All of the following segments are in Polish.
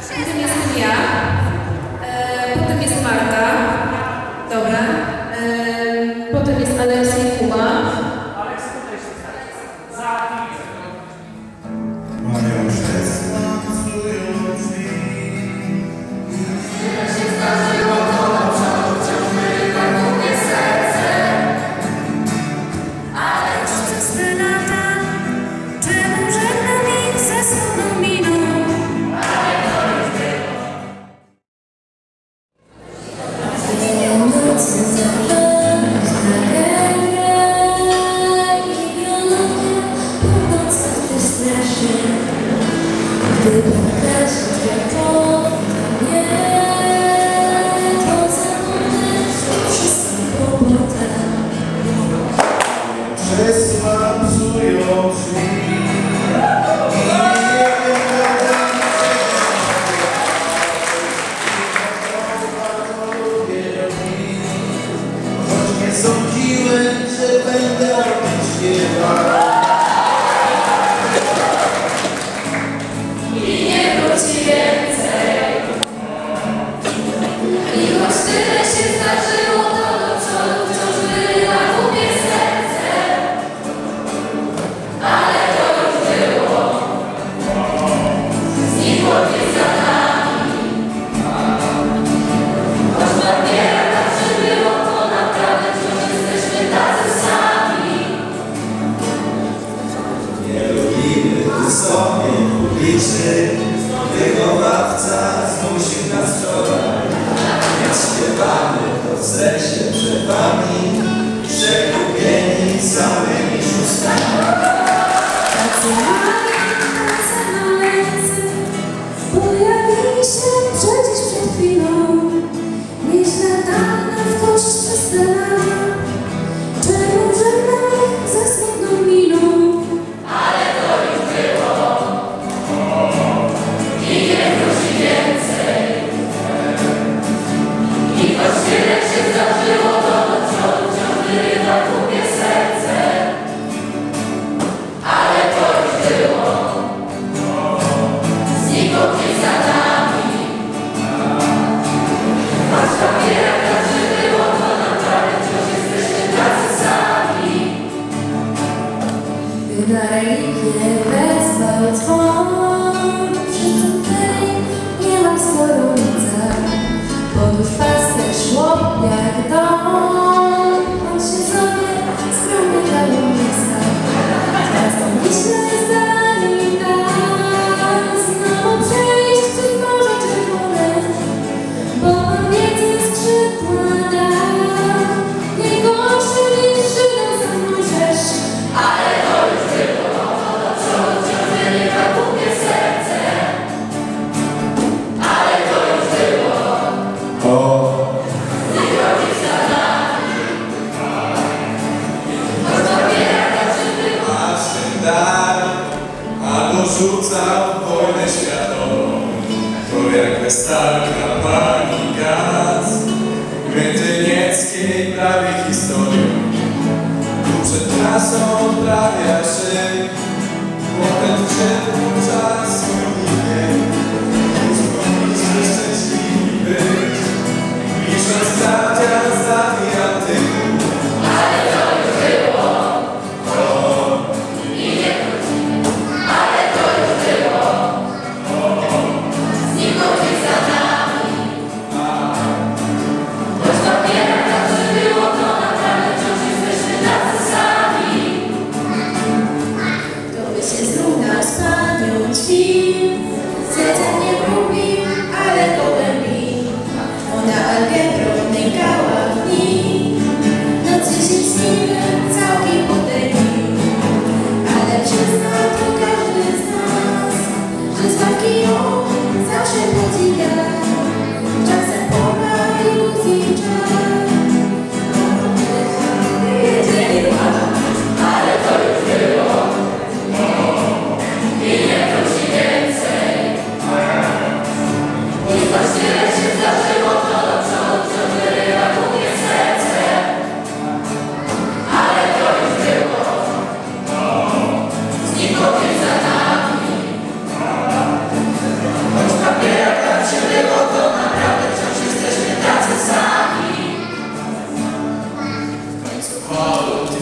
Potem jestem ja. Potem jest Marta. Dobra. Potem jest Aleksa i Kuba. Sądziłem, że będę śpiewał i nie wróci więcej. I choć tyle się zdarzyło, to do przodu wciąż wyrywa głupie serce. Ale to już było, znikło gdzieś za nami. Choć bardziej tak przybyło, to naprawdę wciąż jesteśmy tacy sami. nie lubimy wystąpień publicznych. Wychowawca zmusił nas wczoraj, więc śpiewamy to w stresie przed wami, przekupieni samymi szóstkami. Tacy maleńcy pojawili się przecież przed chwilą. Nieśladane w kość przez te lata. Czemu żegnam ze smutną miną? Ale to już było i nie wróci więcej. I choć tyle się zdarzyło, to do przodu wciąż wyrywa głupie serce. Ale to już było, znikło gdzieś za nami. Choć w papierach tak było, to naprawdę wciąż jesteśmy tacy sami. Gdy na religię wezwał dzwon, przy cukiery nie ma skoronica. Podróż pasterz szło jak dom, on się sobie skromnie dał miejsca. Często myślę zanim tak znowu przejść przez Morze Czerwone, bo mam wiedzę skrzydła da. Nie gorszy niż Żydom sam Mojżesz, ale to już było, do przodu wciąż wyrywa głupie serce. Ale to już było, znikło gdzieś za nami. Choć papierach tak przybyło, Masz ten dar, albo rzucał wojnę światową. To jak wystarka pani gaz Grytynieckiej prawie historią. Tu przed trasą odprawia szyb, potem wszedł czas minie. Powinniśmy szczęśliwi być, licząc starcia z lat i antyków. ale to już było i nie wróci. Ale to już było, znikło gdzieś za nami. Choć w papierach tak przybyło, to naprawdę wciąż jesteśmy tacy sami. Kto by się zrównał z panią ćwil,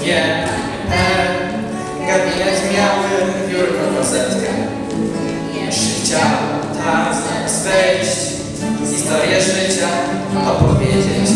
G, E. Gabinet miały biurko rozetkę. Jeszcze chciałam tam zamiast wejść, historię życia opowiedzieć.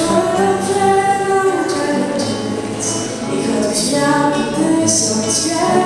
Miał tysiąc świat.